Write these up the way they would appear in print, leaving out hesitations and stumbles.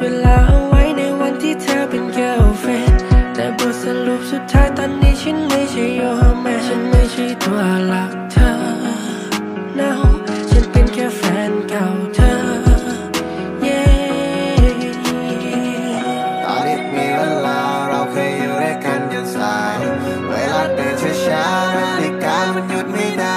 ลาเอาไว้ในวันที่เธอเป็น girlfriend แต่บทสรุปสุดท้ายตอนนี้ฉันไม่ใช่ your man ฉันไม่ใช่ตัวหลักเธอ no ฉันเป็นแค่แฟนเก่าเธอตอนนี้มีเวลาเราเคยอยู่ด้วยกันจนสายเวลาเดินช้าๆนาฬิกามันหยุดไม่ได้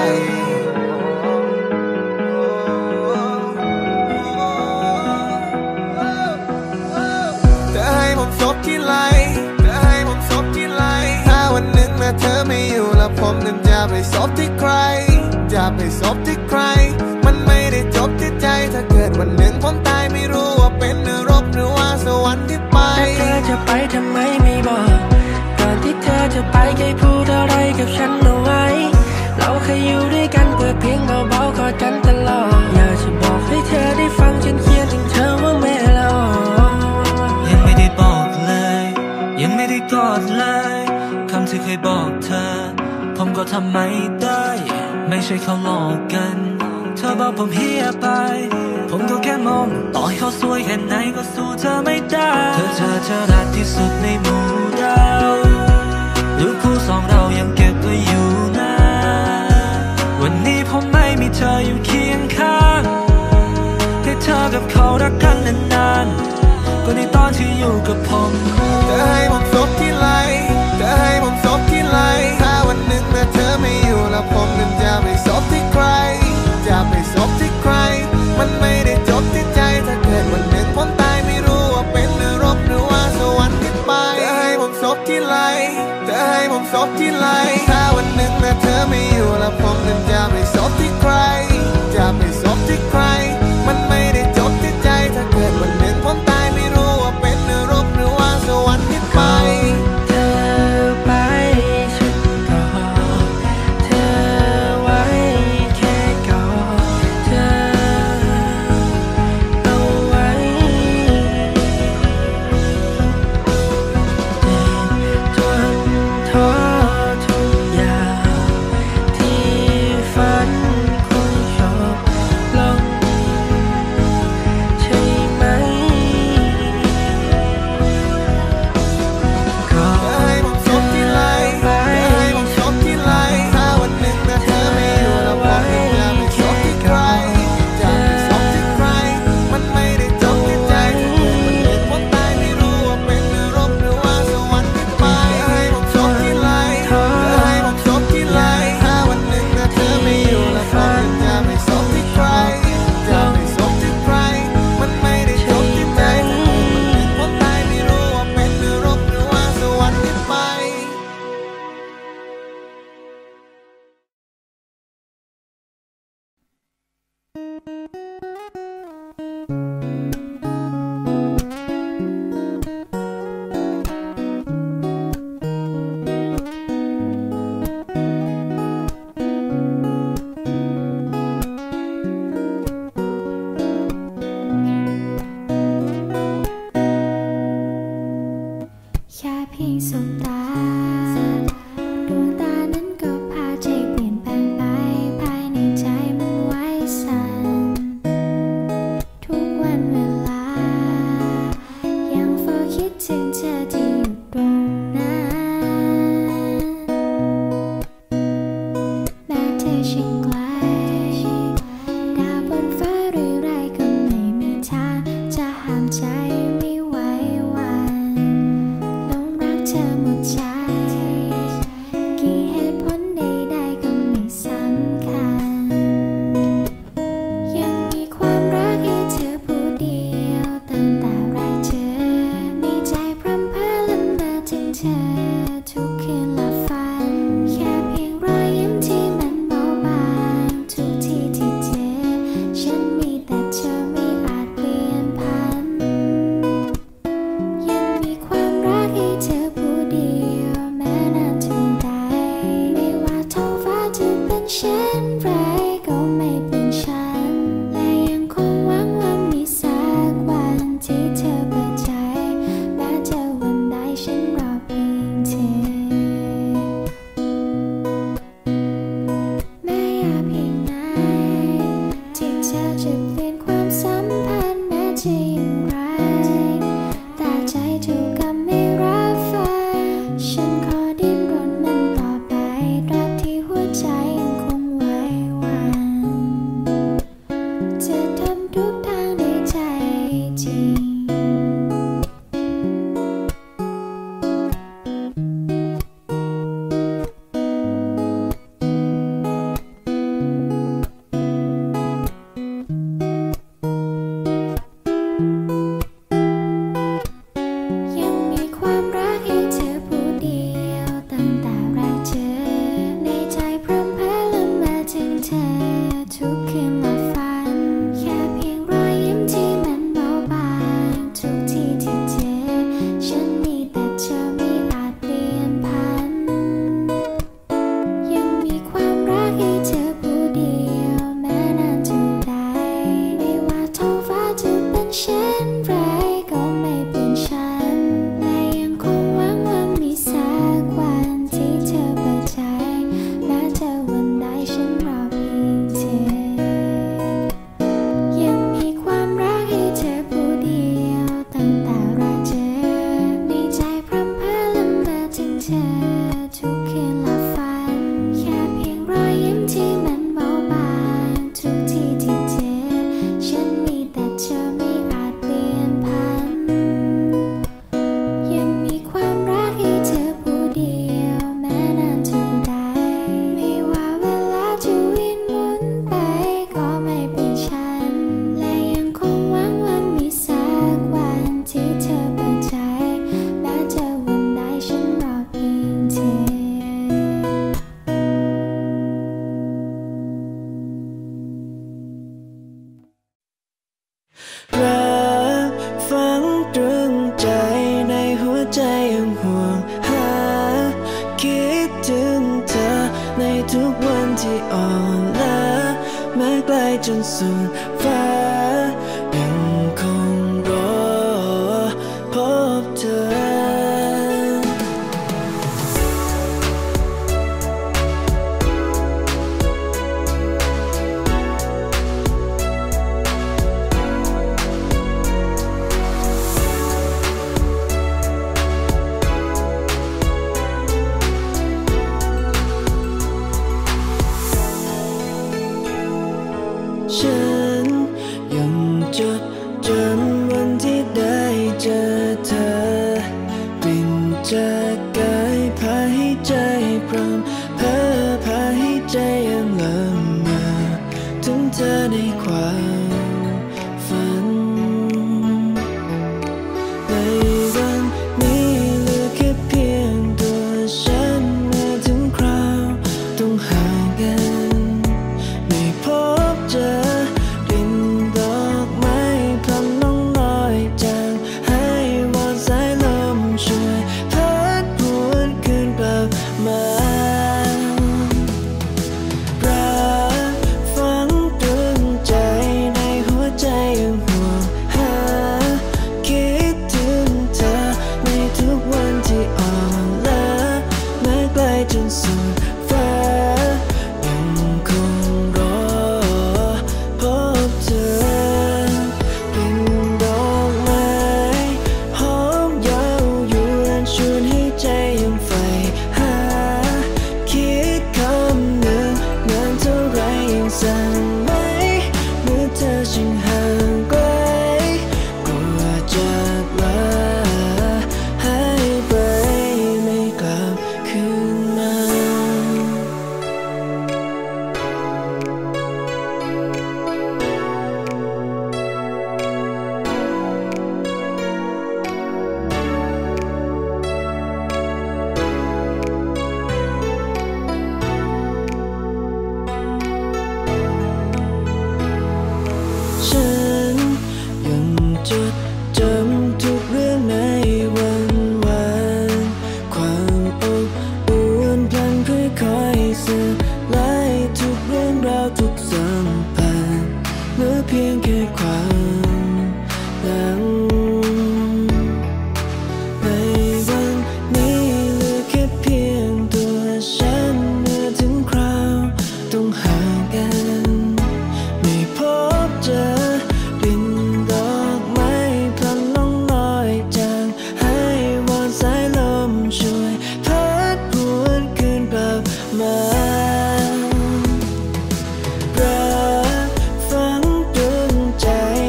เธอให้ผมซบที่ไหลเธอให้ผมซบที่ไหลถ้าวันหนึ่งนะเธอไม่อยู่แล้วผมนั้นจะไปซบที่ใครจะไปซบที่ใครมันไม่ได้จบที่ใจถ้าเกิดวันหนึ่งผมตายไม่รู้ว่าเป็นนรกหรือว่าสวรรค์ที่ไปแต่เธอจะไปทำไมไม่บอกก่อนที่เธอจะไปเคยพูดอะไรกับฉันเอาไว้เราเคยอยู่ด้วยกันเปิดเพลงเบาๆกอดกันตลอดอยากจะบอกให้เธอได้ฟังฉันเขียนถึงเธอว่าไม่ละออยังไม่ได้บอกเลยยังไม่ได้กอดเลยคำที่เคยบอกเธอผมก็ทำไม่ได้ไม่ใช่เขาหลอกกันเธอบอกผมเฮียไปผมก็แค่มองต่อให้เขาสวยแค่ไหนก็สู้เธอไม่ได้เธอจะรักที่สุดในหมู่ดาวรูปคู่สองเรายังเก็บไว้อยู่นะวันนี้ผมไม่มีเธออยู่เคียงข้างให้เธอกับเขารักกันนานๆก็ในตอนที่อยู่กับผมเธอให้ผมซบที่ไหลเธอให้ผมซบที่ไหลถ้าวันหนึ่งนะเธอไม่อยู่แล้วผมนั้นจะไปซบที่ใครจะไปซบที่ใครมันไม่ได้จบที่ใจถ้าเกิดวันหนึ่งผมตายไม่รู้ว่าเป็นนรกหรือว่าสวรรค์ที่ไปเธอให้ผมซบที่ไหลเธอให้ผมซบที่ไหลถ้าวันหนึ่งนะเธอไม่อยู่แล้วผมนั้นจะไปซบที่ใครจะไปซบที่ใครมันไม่ได้จบที่ใจถ้าเกิดวันหนึ่งผมตายไม่รู้ว่าเป็นนรกหรือว่าสวรรค์ที่ไปเธอไปฉันก็เธอไว้แค่กอดเธอเอาไว้เจ็บจนท้อทุกอย่างนสุดฟ้ายังคงรอพบเธอฉันยังจดจำวันที่ได้เจอเธอปิ่นจากกายพาให้ใจพร้อมเพ้อพาให้ใจยังละเมอถึงเธอในความฝันในวันนี้เหลือแค่เพียงตัวฉันเมื่อถึงคราวต้องห่างกันไม่พบเจอจนสุดฟ้ายังคงรอพบเธอเป็นดอกไม้หอมเย้ายวนชวนให้ใจยังใฝ่หาคิดคำหนึ่งนานเท่าไรยังสั่นไหมเมื่อเธอช่างห่างไกลกลัวจากลาหายไปไม่กลับคืนฉันยังจดจำทุกเรื่องในวันความอบอุ่นพลันค่อยๆสลายทุกเรื่องราวทุกสัมพันธ์เหลือเพียงแค่ความหลังในวันนี้เหลือแค่เพียงตัวฉันเมื่อถึงคราวต้องห่างกันไม่พบเจอรักฝังตรึงใจ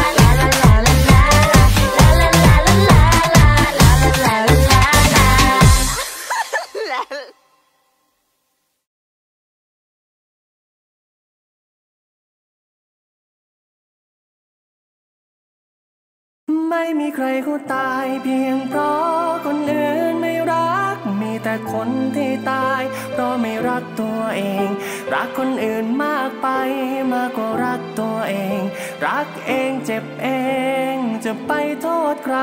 ไม่มีใครเขาตายเพียงเพราะคนอื่นไม่รักมีแต่คนที่ตายเพราะไม่รักตัวเองรักคนอื่นมากไปมากกว่ารักตัวเองรักเองเจ็บเองจะไปโทษใคร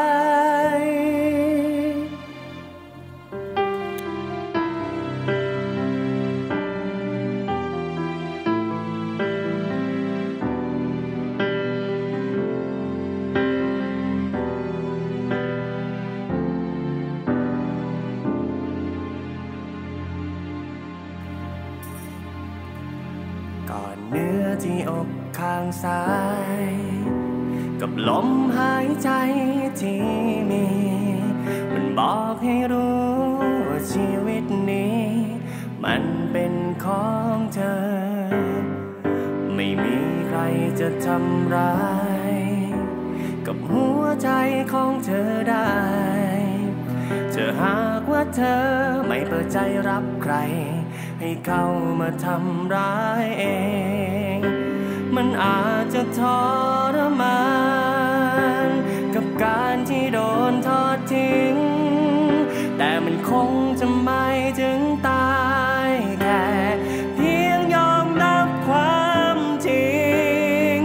ก่อนเนื้อที่อกข้างซ้ายกับลมหายใจที่มีมันบอกให้รู้ว่าชีวิตนี้มันเป็นของเธอไม่มีใครจะทำร้ายกับหัวใจของเธอได้จะหากว่าเธอไม่เปิดใจรับใครให้เข้ามาทำร้ายเองมันอาจจะทรมานกับการที่โดนทอดทิ้งแต่มันคงจะไม่ถึงตายแค่เพียงยอมรับความจริง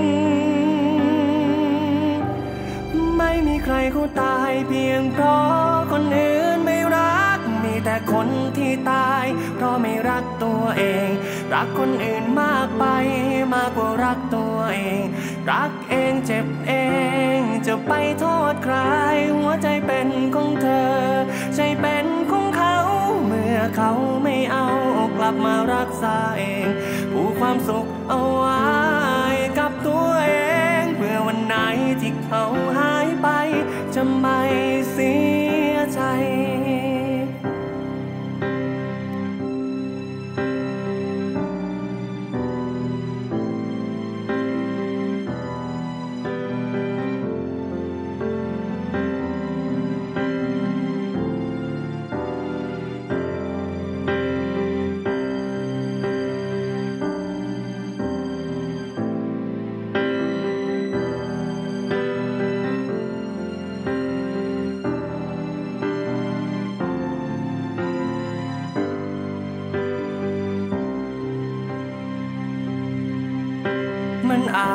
ไม่มีใครเขาตายเพียงเพราะคนอื่นไม่รักมีแต่คนที่ตายเพราะไม่รักตัวเองรักคนอื่นมากไปมากกว่ารักตัวเองรักเองเจ็บเองจะไปโทษใครหัวใจเป็นของเธอใจเป็นของเขาเมื่อเขาไม่เอากลับมารักษาเองผูกความสุขเอาไว้กับตัวเองเพื่อวันไหนที่เขาหายไปจะไม่เสียใจ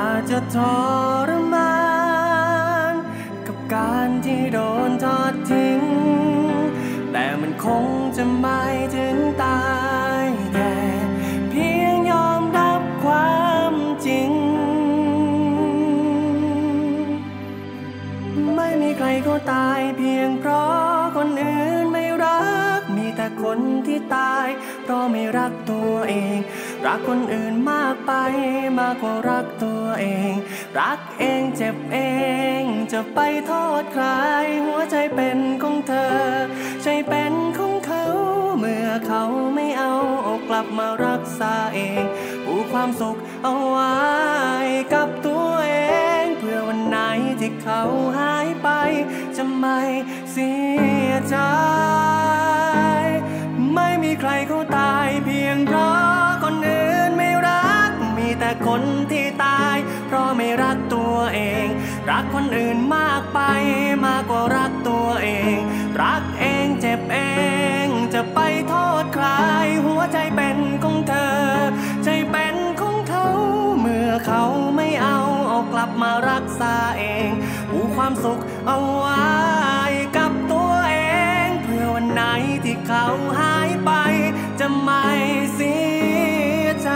อาจจะทรมานกับการที่โดนทอดทิ้งแต่มันคงจะไม่ถึงตายแค่เพียงยอมรับความจริงไม่มีใครเขาตายเพียงเพราะคนอื่นไม่รักมีแต่คนที่ตายเพราะไม่รักตัวเองรักคนอื่นมากไปมากกว่ารักตัวเองรักเองเจ็บเองจะไปโทษใครหัวใจเป็นของเธอใจเป็นของเขาเมื่อเขาไม่เอากลับมารักษาเองผูกความสุขเอาไว้กับตัวเองเพื่อวันไหนที่เขาหายไปจะไม่เสียใจไม่มีใครเขาตายเพียงเพราะคนอื่นไม่รักมีแต่คนที่ตายเพราะไม่รักตัวเองรักคนอื่นมากไปมากกว่ารักตัวเองรักเองเจ็บเองจะไปโทษใครหัวใจเป็นของเธอใจเป็นของเขาเมื่อเขาไม่เอากลับมารักษาเองผูกความสุขเอาไว้กับตัวเองเพื่อวันไหนที่เขาหายไปจะไม่เสียใจ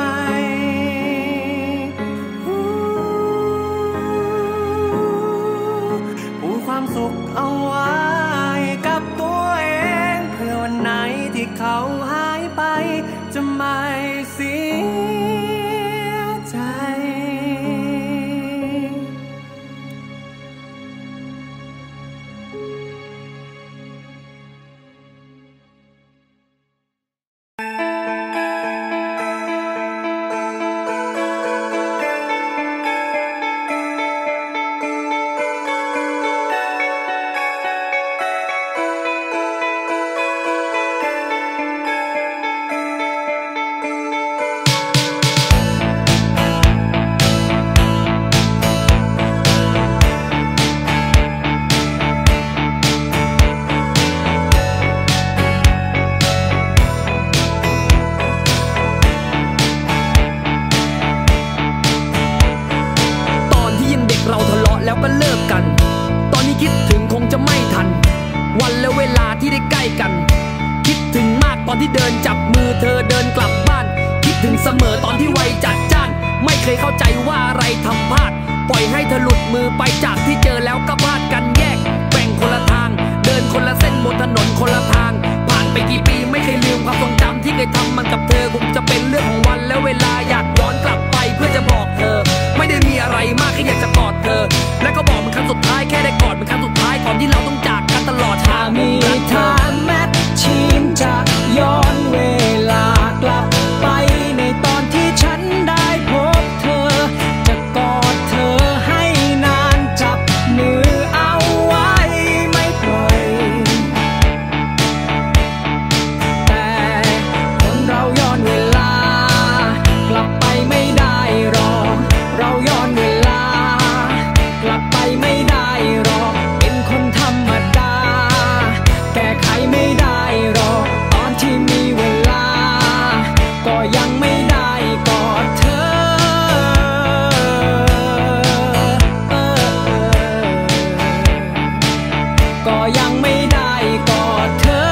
ผูกความสุขเอาไว้กับตัวเองเพื่อวันไหนที่เขาหายไปจะไม่เสียใจแล้วก็เลิกกันตอนนี้คิดถึงคงจะไม่ทันวันและเวลาที่ได้ใกล้กันคิดถึงมากตอนที่เดินจับมือเธอเดินกลับบ้านคิดถึงเสมอตอนที่วัยจัดจ้านไม่เคยเข้าใจว่าอะไรทำพลาดปล่อยให้เธอหลุดมือไปจากที่เจอแล้วก็พลาดกันแยกแบ่งคนละทางเดินคนละเส้นบนถนนคนละทางผ่านไปกี่ปีไม่เคยลืมความทรงจำที่เคยทำมันกับเธอคงจะเป็นเรื่องของวันและเวลาอยากย้อนกลับไปเพื่อจะบอกเธอไม่ได้มีอะไรมากแค่อยากจะกอดเธอและก็บอกมันครั้งสุดท้ายแค่ได้กอดมันครั้งสุดท้ายก่อนที่เราต้องจากกันตลอดถ้ามีทางแมทชีนจะย้อนเวลากลับไปในตอนที่ฉันได้พบเธอจะกอดเธอให้นานจับมือเอาไว้ไม่ปล่อยแต่คนเราย้อนเวลากลับไปไม่ได้หรอกเราย้อนเวลากลับไปไม่ได้หรอกเป็นคนธรรมดาแก้ไขไม่ได้หรอกตอนที่มีเวลาก็ยังไม่ได้กอดเธอก็ยังไม่ได้กอดเธอ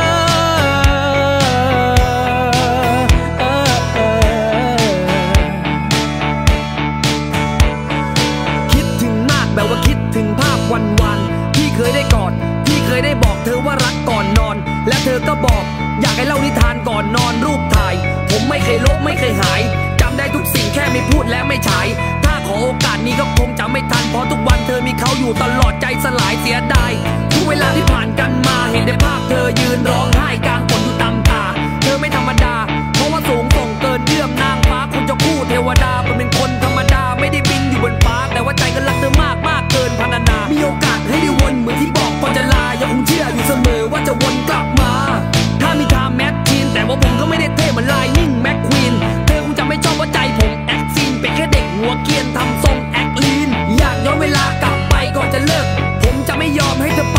คิดถึงมากแบบว่าคิดถึงภาพวันๆที่เคยได้กอดที่เคยได้บอกเธอว่ารักก่อนนอนและเธอก็บอกอยากให้เล่านิทานก่อนนอนรูปถ่ายผมไม่เคยลบไม่เคยหายจำได้ทุกสิ่งแค่ไม่พูดและไม่ฉายถ้าขอโอกาสนี้ก็คงจะไม่ทันเพราะทุกวันเธอมีเขาอยู่ตลอดใจสลายเสียดายทุกเวลาที่ผ่านกันมาเห็นในภาพเธอยืนร้องไห้กลางฝนอยู่ตามตาเธอไม่ธรรมดาเพราะว่าสูงส่งเกินเอื้อมนางฟ้าคุณเจ้าคู่เทวดาเป็นคนธรรมดาไม่ได้บินอยู่บนฟ้าแต่ว่าใจก็รักเธอมากมากเกินพรรณนามีโอกาสให้ได้วนเหมือนที่บอกก่อนจะลายังคงเชื่ออยู่เสมอว่าจะวนกลับมาถ้ามีทางแมทชีนแต่ว่าผมก็ไม่ได้เท่เหมือนไลนิ่งแม็กควีนเธอคงจะไม่ชอบว่าใจผมแอคซีนเป็นแค่เด็กหัวเกรียนทำทรงแอคลีนอยากย้อนเวลากลับไปก่อนจะเลิกผมจะไม่ยอมให้เธอ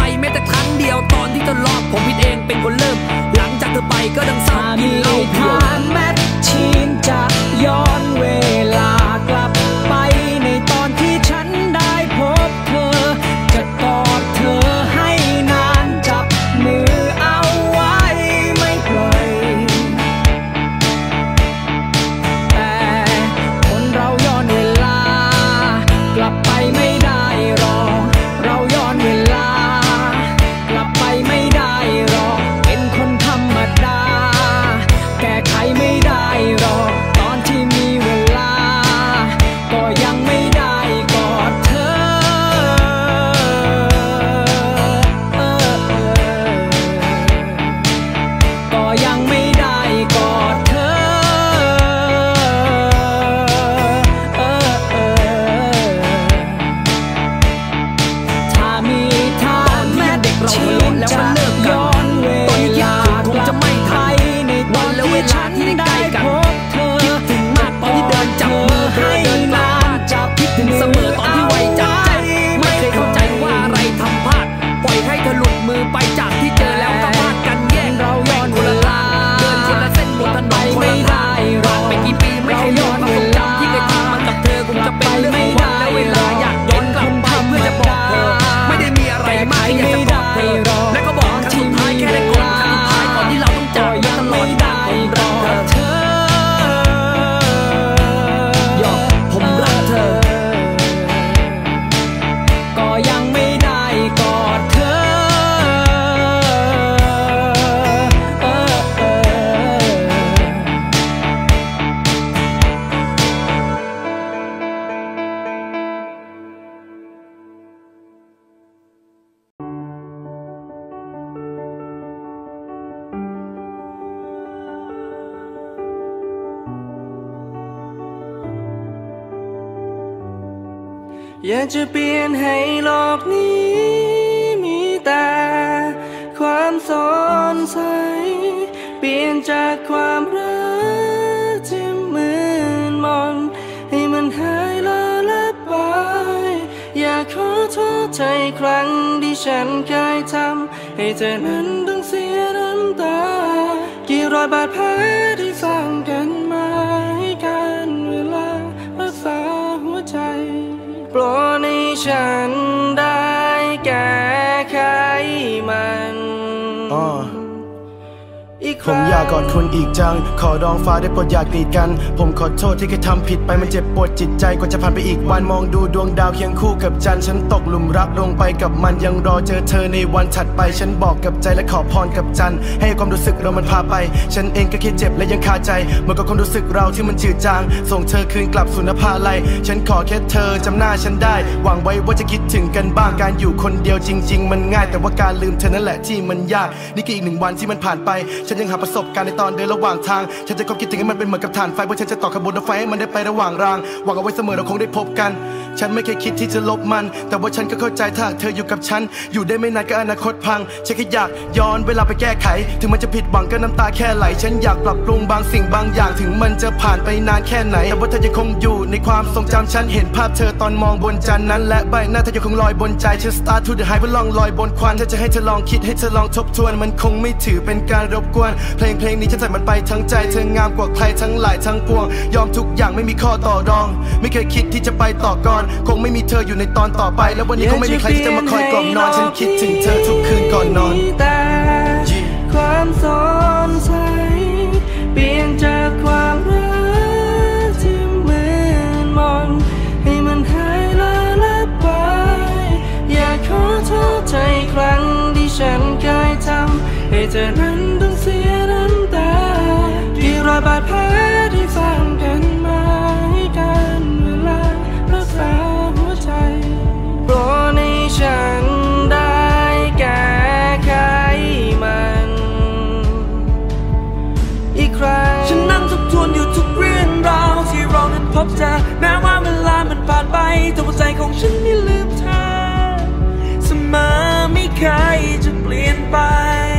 มอตอนที่ไวจัดแจ้งไม่เคยเข้าใจว่าอะไรทำพลาดปล่อยให้เธอหลุดมือไปจากที่เจอแล้วก็พลาดกันแยกเราย้อนคนละทางเดินคนละเส้นบนถนนคนละทางผ่านไปกี่ปีไม่เคยย้อนความทรงจำที่เคยทำมากับเธอคงจะเป็นเรื่องของวันและเวลาอยากย้อนกลับไปเพื่อจะบอกเธอไม่ได้มีอะไรมากที่อยากจะบอกเธอและก็บอกครั้งสุดท้ายแค่ได้กอดครั้งสุดท้ายก่อนที่เราต้องจากกันตลอดกาลผมรักเธอผมรักเธอก็ยังไม่ได้กอดเธออยากจะเปลี่ยนให้โลกนี้มีแต่ความสดใสเปลี่ยนจากความรักที่มืดมนให้มันหายละลับไปอยากขอโทษใจครั้งที่ฉันเคยทำให้เธอนั้นต้องเสียน้ำตากี่รอยบาดแผลที่สร้างกันมาให้กันเวลารักษาหัวใจโปรดให้ฉันได้แก้ไขมันผมอยากกอดคุณอีกจังขอร้องฟ้าได้โปรดอย่ากีดกันผมขอโทษที่เคยทำผิดไปมันเจ็บปวดจิตใจกว่าจะผ่านไปอีกวันมองดูดวงดาวเคียงคู่กับจันทร์ฉันตกหลุมรักลงไปกับมันยังรอเจอเธอในวันถัดไปฉันบอกกับใจและขอพรกับจันทร์ให้ความรู้สึกเรามันพาไปฉันเองก็แค่เจ็บและยังคาใจเหมือนกับความรู้สึกเราที่มันจืดจางส่งเธอคืนกลับสู่นภาลัยฉันขอแค่เธอจำหน้าฉันได้หวังไว้ว่าจะคิดถึงกันบ้างการอยู่คนเดียวจริงๆมันง่ายแต่ว่าการลืมเธอนั่นแหละที่มันยากนี่คืออีก1 วันที่มันผ่านไปฉันยังหาประสบการณ์ในตอนเดินระหว่างทางฉันจะคบคิดถึงให้มันเป็นเหมือนกับถ่านไฟเพราะฉันจะต่อขบวนรถไฟให้มันได้ไประหว่างรางหวังเอาไว้เสมอเราคงได้พบกันฉันไม่เคยคิดที่จะลบมันแต่ว่าฉันก็เข้าใจถ้าเธออยู่กับฉันอยู่ได้ไม่นานก็อนาคตพังฉันแค่อยากย้อนเวลาไปแก้ไขถึงมันจะผิดหวังก็น้ำตาแค่ไหลฉันอยากปรับปรุงบางสิ่งบางอย่างถึงมันจะผ่านไปนานแค่ไหนแต่ว่าเธอยังคงอยู่ในความทรงจำฉันเห็นภาพเธอตอนมองบนจันทร์นั้นและใบหน้าเธอยังคงลอยบนใจฉัน start to the high เพื่อล่องลอยบนควันถ้าจะให้เธอลองคิดให้เธอลองทบทวนมันคงไม่ถือเป็นการรบกวนเพลงนี้ฉันใส่มันไปทั้งใจเธองามกว่าใครทั้งหลายทั้งปวงยอมทุกอย่างไม่มีข้อต่อรองไม่เคยคิดที่จะไปต่อก่อนคงไม่มีเธออยู่ในตอนต่อไปแล้ววันนี้คงไม่มีใครที่จะมาคอยกล่อมนอนฉันคิดถึงเธอทุกคืนก่อนนอนแต่ความสดใสเปลี่ยนจากความรักที่มืดมนให้มันหายละลับไปอยากขอโทษใจครั้งที่ฉันเคยทำให้เธอนั้นต้องเสียน้ำตากี่รอยบาดแผลที่สร้างกันมาให้กันเวลารักษาหัวใจโปรดให้ฉันได้แก้ไขมันอีกครั้งฉันนั่งทบทวนอยู่ทุกเรื่องราวที่เรานั้นพบเจอแม้ว่าเวลามันผ่านไปแต่หัวใจของฉันไม่ลืมเธอเสมอไม่เคยจะเปลี่ยนไป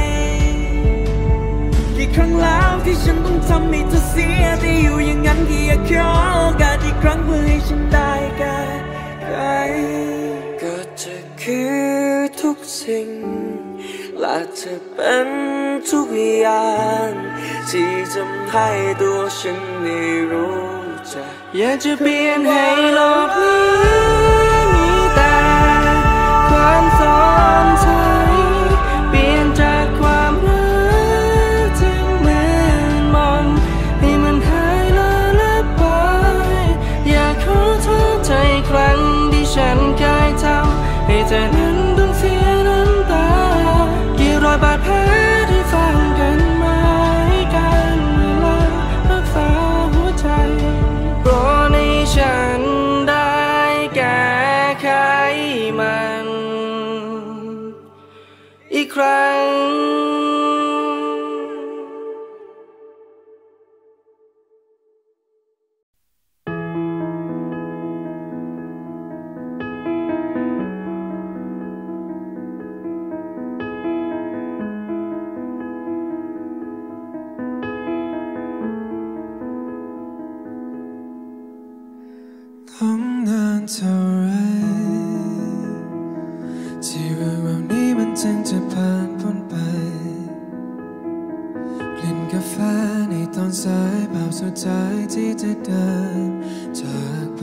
กี่ครั้งแล้วที่ฉันต้องทำให้เธอเสียแต่อยู่อย่างนั้นที่อยากขอโอกาสอีกครั้งเพื่อให้ฉันได้แก้ไขก็จะคือทุกสิ่งและจะเป็นทุกอย่างที่ทำให้ตัวฉันได้รู้จักอยากจะเปลี่ยนให้โลกนี้มีแต่ความสดใสเปลี่ยนจากความรักที่มืดมนให้มันหายละลับไปอยากขอโทษใจครั้งที่ฉันเคยทำให้เธอนั้นต้องเสียน้ำตากี่รอยบาดแผลที่สร้างกันมาให้กันเวลารักษาหัวใจโปรดให้ฉันได้แก้ไขมันอีกครั้งต้องนานเท่าฉันจะผ่านพ้นไปกลิ่นกาแฟในตอนสายภาพสุดท้ายที่จะเดินจากไป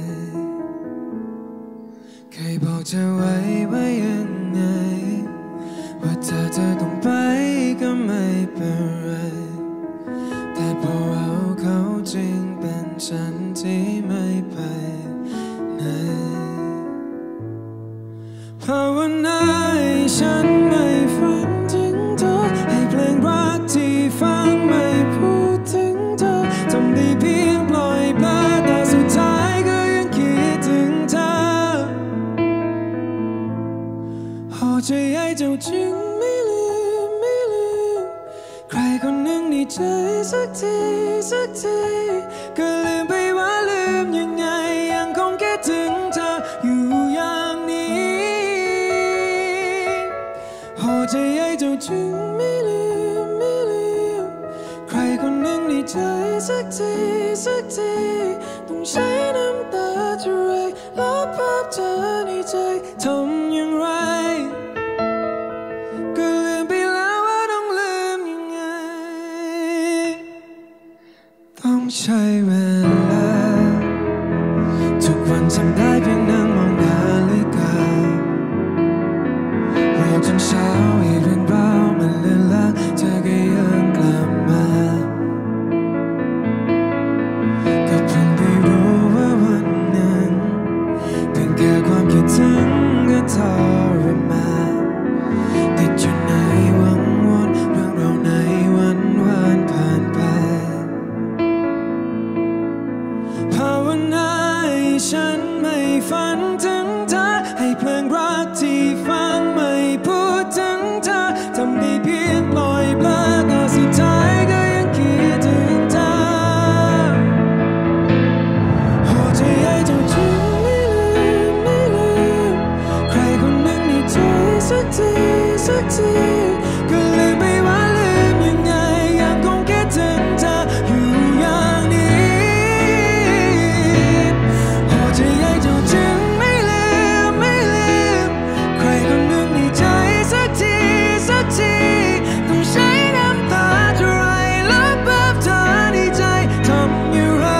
เคยบอกเธอไว้ว่ายังไงว่าถ้าเธอต้องไปก็ไม่เป็นไรแต่พอเราเข้าจริงเป็นฉันที่ไม่ไปไหนภาวนาให้ฉันไม่ฝันถึงเธอให้เพลงรักที่ฟังไม่พูดถึงเธอทำได้เพียงปล่อยปละแต่สุดท้ายก็ยังคิดถึงเธอพอใจให้เจ้าจึงไม่ลืมใครคนหนึ่งในใจสักทีก็ลืมไปว่าลืมยังไงยังคงคิดถึงเธออยู่อย่างนี้พอใจให้เจ้าจึงไม่ลืมใครคนหนึ่งในใจสักทีต้องใช้น้ำตาเท่าไรลบภาพเธอในใจทำอย่างไรก็ลืมไปแล้วว่าต้องลืมยังไงต้องใช้เวลาทุกวันทำได้เพียงนั่งมองนาฬิการอจนเช้าให้เรื่องราวมันเลือนลางเธอก็ยังกลับมาก็เพิ่งได้รู้ว่าวันนั้นเพียงแค่ความคิดถึงก็ทรมานติดอยู่ในวังวนเรื่องเราในวันผ่านไปภาวนาให้ฉันไม่ฝันถึงเธอให้เพลงรักที่ฟังไม่พูดถึงเธอทำได้เพียงปล่อยปละแต่สุดท้ายก็ยังคิดถึงเธอพอใจให้เจ้าจึงไม่ลืมใครคนหนึ่งในใจสักทีก็ลืมไปว่าลืมยังไงยังคงคิดถึงเธออยู่อย่างนี้พอใจให้เจ้าจึงไม่ลืมใครคนหนึ่งในใจสักทีต้องใช้น้ำตาเท่าไรลบภาพเธอในใจทำอย่างไร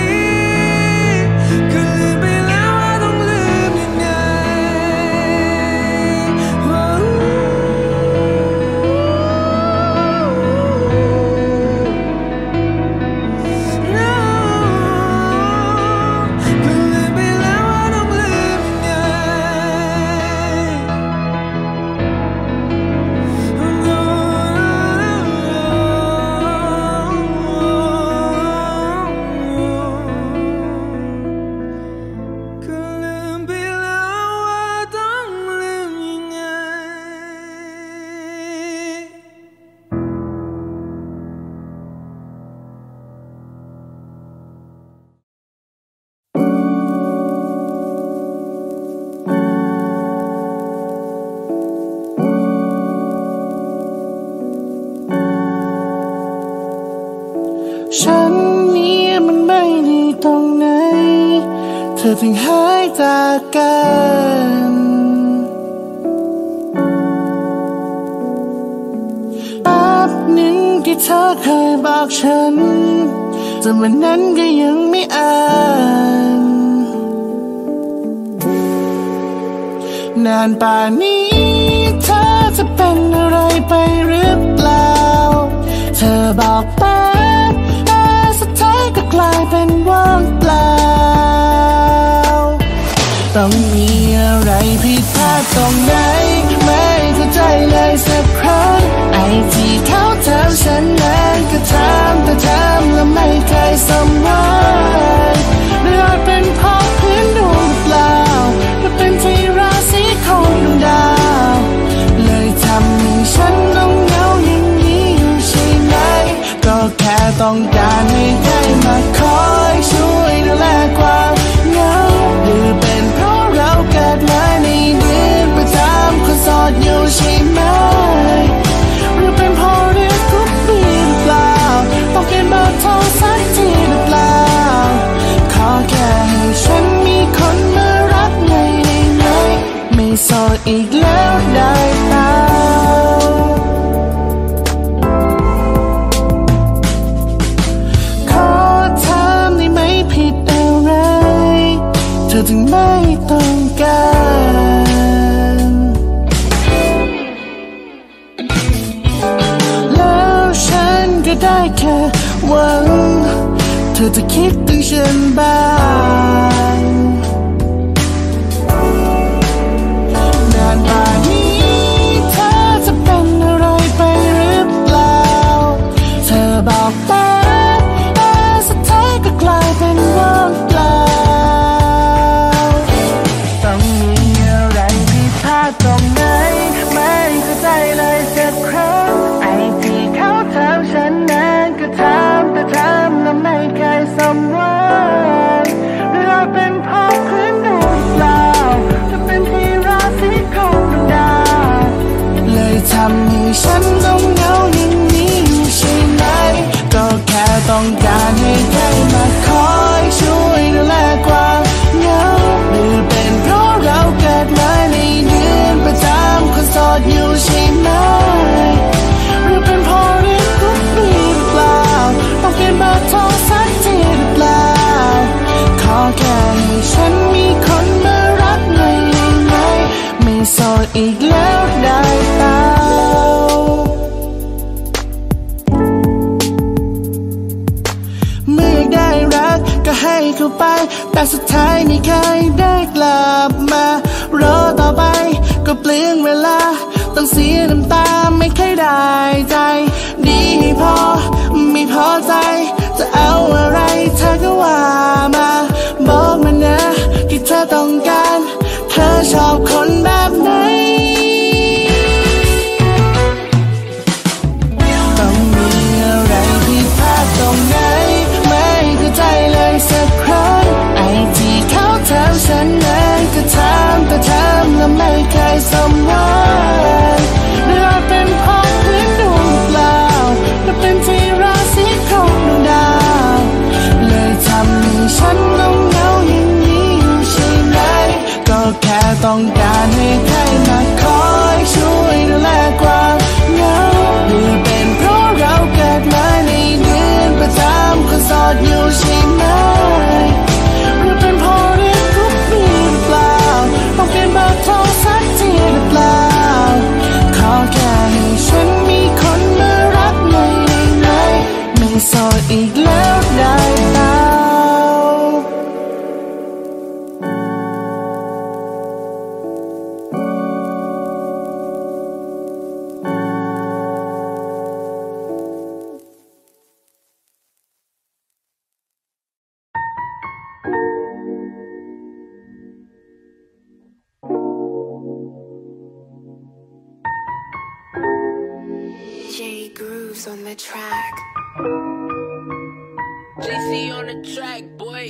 ก็ลืมไปแล้วว่าต้องลืมยังไงก็ลืมไปแล้วว่าต้องลืมยังไงก็ลืมไปแล้วว่าต้องลืมยังไงฉันนี้มันไม่ดีตรงไหนเธอถึงหายจากกันแป๊บหนึ่งที่เธอเคยบอกฉันจนวันนั้นก็ยังไม่อ่านนานป่านนี้เธอจะเป็นอะไรไปหรือเปล่าเธอบอกแป๊บแต่สุดท้ายก็กลายเป็นว่างเปล่าต้องมีอะไรผิดพลาดตรงไหนไม่เข้าใจเลยสักครั้งไอ้ที่เขาถามฉันนั้นก็ถามแต่ถามแล้วไม่เคยสมหวังหรืออาจเป็นเพราะพื้นดวงหรือเปล่าหรือเป็นที่ราศีของดาว เลยทำให้ฉันต้องเหงาอย่างนี้อยู่ใช่ไหมก็แค่ต้องการให้ได้มาคอยช่วยดูแลความเหงาหรือเป็นเพราะเราเกิดมาในเดือนประจำคนโสดอยู่ใช่ไหมหรือเป็นเพราะเรียกทุกปีหรือเปล่าต้องเปลี่ยนเบอร์โทรสักทีหรือเปล่าขอแค่ให้ฉันมีคนมารักไงได้ไหมไม่โสดอีกแล้วได้ปะถึงไม่ต้องการแล้วฉันก็ได้แค่หวังเธอจะคิดถึงฉันบ้างนานป่านนี้เธอจะเป็นอะไรไปหรือเปล่าเธอบอกแต่สุดท้ายก็กลายเป็นว่างเปล่าต้องมีอะไรผิดพลาดตรงไหนไม่เข้าใจเลยสักครั้งไอ้ที่เขาถามฉันนั้นก็ถามแต่ถามแล้วไม่เคยสมหวังหรืออาจเป็นเพราะพื้นดวงเปล่าจะเป็นที่ราศีของดาวเลยทำให้ฉันต้องเหงาอย่างนี้อยู่ใช่ไหมก็แค่ต้องการให้ใครมาคอยช่วยดูแลความเหงาหรือเป็นเพราะเราเกิดมาในเดือนประจำคนโสดอยู่ใช่ไหมหรือเป็นเพราะเรื่องทุกปีหรือเปล่าต้องเปลี่ยนเบอร์โทรสักทีหรือเปล่าขอแค่ให้ฉันมีคนมารักหน่อยได้ไหมไม่โสดอีกแล้วได้เปล่าเมื่อได้รักก็ให้เข้าไปแต่สุดท้ายไม่เคยได้กลับมารอต่อไปก็เปลืองเวลาต้องเสียน้ำตาไม่เคยได้ใจดีให้พอไม่พอใจจะเอาอะไรเธอก็ว่ามาบอกมานะที่เธอต้องการเธอชอบคนแบบไหนต้องมีอะไรผิดพลาดตรงไหนไม่เข้าใจเลยสักครั้งไอ้ที่เขาถามฉันนั้นก็ถามแต่ถามแล้วไม่เคยสมหวังหรืออาจเป็นเพราะพื้นดวงเปล่าหรือเป็นที่ราศีของดาวเลยทำให้ฉันต้องเหงาอย่างนี้อยู่ใช่ไหมก็แค่ต้องการให้ใครมาคอยช่วยดูแลความเหงาหรือเป็นเพราะเราเกิดมาในเดือนประจำคนโสดอยู่ใช่ไหมหรือเป็นเพราะเรื่องทุกปีหรือเปล่าต้องเปลี่ยนเบอร์โทรสักทีหรือเปล่าขอแค่ให้ฉันมีคนมารักหน่อยได้ไหมไม่โสดอีกแล้วได้เปล่า Grooves on the track. JC on the track, boy.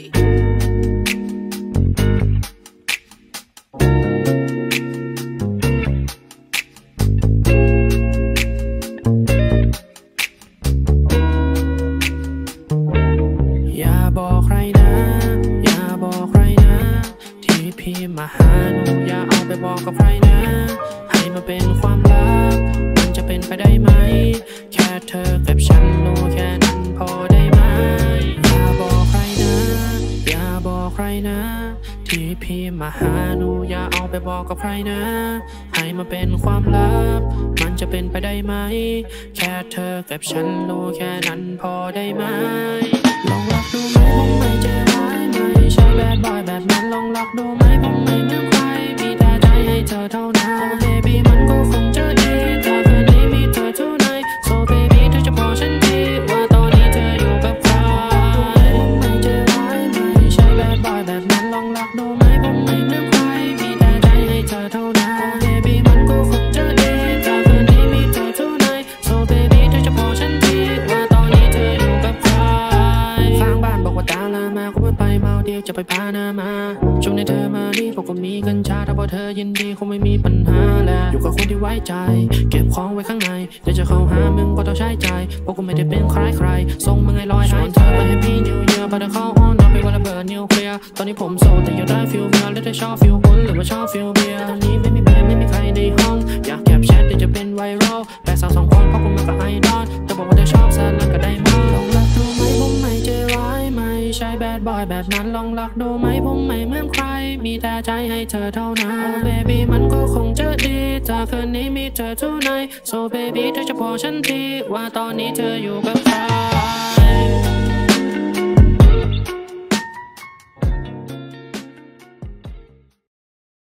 อย่าบอกใครนะอย่าบอกใครนะที่พี่มาหาหนูอย่าเอาไปบอกกับใครนะให้มาเป็นความลับจะเป็นไปได้ไหมแค่เธอกับฉันรู้แค่นั้นพอได้ไหมอย่าบอกใครนะอย่าบอกใครนะที่พี่มาหาหนูอย่าเอาไปบอกกับใครนะให้มาเป็นความลับมันจะเป็นไปได้ไหมแค่เธอกับฉันรู้แค่นั้นพอได้ไหมลองรักดูไหมผมไม่ใจร้ายไม่ใช่แบดบอยแบบนั้นลองรักดูไหมผมไม่เหมือนใครมีแต่ใจให้เธอเท่านั้น baby มันก็คงจะดีถ้าคืนนี้มีเธอเท่านั้น so baby เธอจะบอกฉันทีว่าตอนนี้เธออยู่กับใครผมไม่ใจร้ายไม่ใช่แบดบอยแบบนั้นลองรักดูไหมผมไม่เหมือนใครมีแต่ใจให้เธอเท่านั้น baby มันก็คงจะดีถ้าคืนนี้มีเธอเท่านั้น so baby เธอจะบอกฉันทีว่าตอนนี้เธออยู่กับใครข้างบ้านบอกว่าตาลามาคงไม่ไปเมาเดียวจะไปพานามาช่วงนี้เธอมาดีพวกก็มีกัญชาถ้าพอเธอยินดีคงไม่มีปัญหาแล้วอยู่กับคนที่ไว้ใจเก็บของไว้ข้างในเดี๋ยวจะเข้าหามึงก็ต้องใช้ใจเพราะกูไม่ได้เป็นใครส่งมึงให้ลอยหายเธอไปให้พี่นิวเยียร์พอเธอเข้าห้องนอนไปวันละเบิร์ดนิวเคลียร์ตอนนี้ผมโสดแต่อยากได้ฟิลเบียร์และได้ชอบฟิลคนหรือว่าชอบฟิลเบียร์ตอนนี้ไม่มีแบรนด์ไม่มีใครในห้องอยากแคปแชทเดี๋ยวจะเป็นไวรัลแต่สาว2 คนเพราะกูมากับไอดอลเธอบอกว่าเธอชอบแซนแล้วก็ได้มาลองรักดูไหมผมไม่ใจร้ายไม่ใช่แบดดบอยแบบนั้นลองรักดูไหมผมไม่เหมือนใครมีแต่ใจให้เธอเท่านั้น Oh baby มันก็คงจะดีถ้าคืนนี้มีเธอ tonight So baby เธอจะบอกฉันทีว่าตอนนี้เธออยู่กับ